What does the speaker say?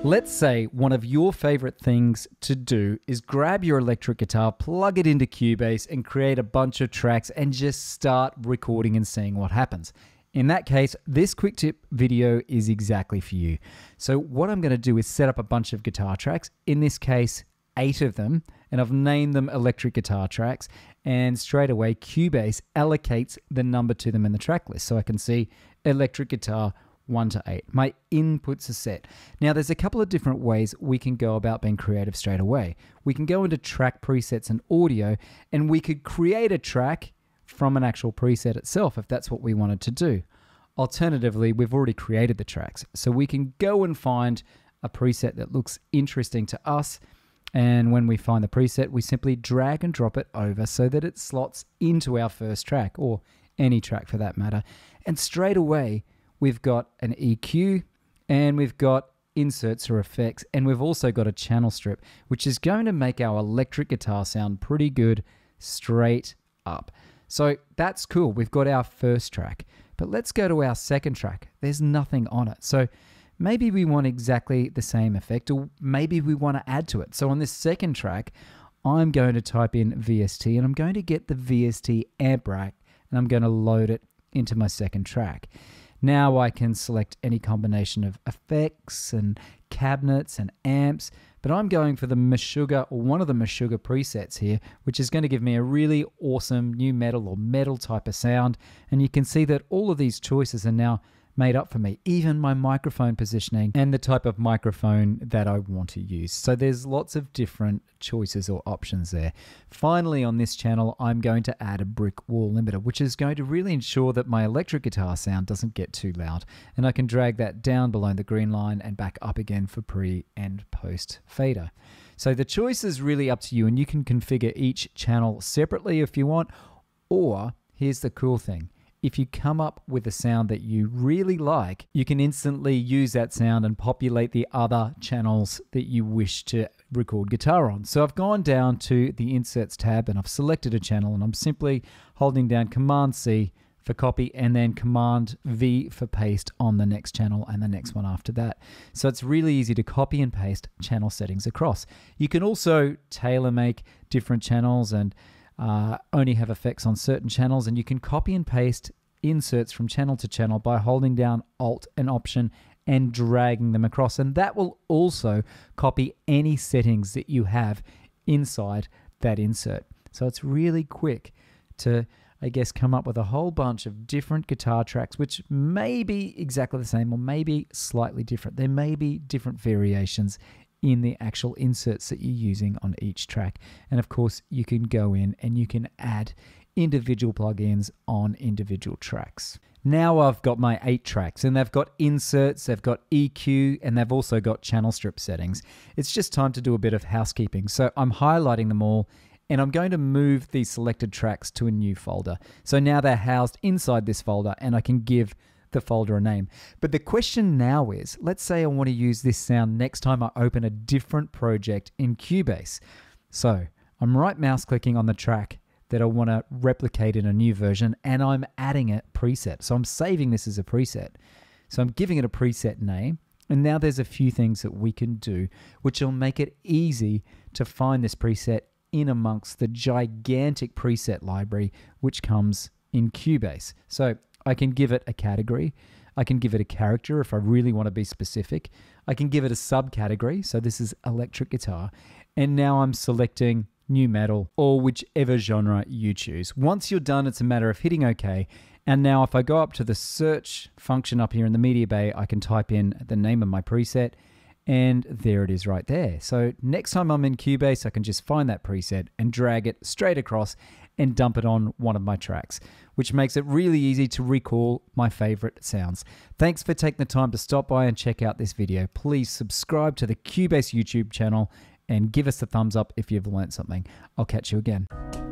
Let's say one of your favorite things to do is grab your electric guitar, plug it into Cubase, and create a bunch of tracks and just start recording and seeing what happens. In that case, this quick tip video is exactly for you. So what I'm going to do is set up a bunch of guitar tracks, in this case 8 of them, and I've named them electric guitar tracks, and straight away Cubase allocates the number to them in the track list. So I can see electric guitar 1 to 8. My inputs are set. Now there's a couple of different ways we can go about being creative straight away. We can go into track presets and audio, and we could create a track from an actual preset itself if that's what we wanted to do. Alternatively, we've already created the tracks, so we can go and find a preset that looks interesting to us, and when we find the preset, we simply drag and drop it over so that it slots into our first track, or any track for that matter, and straight away we've got an EQ, and we've got inserts or effects, and we've also got a channel strip, which is going to make our electric guitar sound pretty good straight up. So that's cool. We've got our first track, but let's go to our second track. There's nothing on it. So maybe we want exactly the same effect, or maybe we want to add to it. So on this second track, I'm going to type in VST, and I'm going to get the VST amp rack, and I'm going to load it into my second track. Now I can select any combination of effects and cabinets and amps, but I'm going for the Meshuggah, or one of the Meshuggah presets here, which is going to give me a really awesome new metal or metal type of sound. And you can see that all of these choices are now made up for me, even my microphone positioning and the type of microphone that I want to use. So there's lots of different choices or options there. Finally, on this channel, I'm going to add a brick wall limiter, which is going to really ensure that my electric guitar sound doesn't get too loud. And I can drag that down below the green line and back up again for pre and post fader. So the choice is really up to you, and you can configure each channel separately if you want, or here's the cool thing. If you come up with a sound that you really like, you can instantly use that sound and populate the other channels that you wish to record guitar on. So I've gone down to the Inserts tab, and I've selected a channel, and I'm simply holding down Command-C for copy and then Command-V for paste on the next channel and the next one after that. So it's really easy to copy and paste channel settings across. You can also tailor make different channels and only have effects on certain channels, and you can copy and paste inserts from channel to channel by holding down Alt and Option and dragging them across, and that will also copy any settings that you have inside that insert. So it's really quick to, I guess, come up with a whole bunch of different guitar tracks which may be exactly the same or maybe slightly different. There may be different variations in the actual inserts that you're using on each track. And of course, you can go in and you can add individual plugins on individual tracks. Now I've got my 8 tracks, and they've got inserts, they've got EQ, and they've also got channel strip settings. It's just time to do a bit of housekeeping. So I'm highlighting them all, and I'm going to move these selected tracks to a new folder. So now they're housed inside this folder, and I can give the folder a name. But the question now is, let's say I want to use this sound next time I open a different project in Cubase. So I'm right mouse clicking on the track that I want to replicate in a new version, and I'm adding a preset. So I'm saving this as a preset. So I'm giving it a preset name, and now there's a few things that we can do which will make it easy to find this preset in amongst the gigantic preset library which comes in Cubase. So I can give it a category. I can give it a character if I really want to be specific. I can give it a subcategory. So this is electric guitar. And now I'm selecting new metal or whichever genre you choose. Once you're done, it's a matter of hitting OK. And now if I go up to the search function up here in the media bay, I can type in the name of my preset, and there it is right there. So next time I'm in Cubase, I can just find that preset and drag it straight across and dump it on one of my tracks, which makes it really easy to recall my favorite sounds. Thanks for taking the time to stop by and check out this video. Please subscribe to the Cubase YouTube channel and give us a thumbs up if you've learned something. I'll catch you again.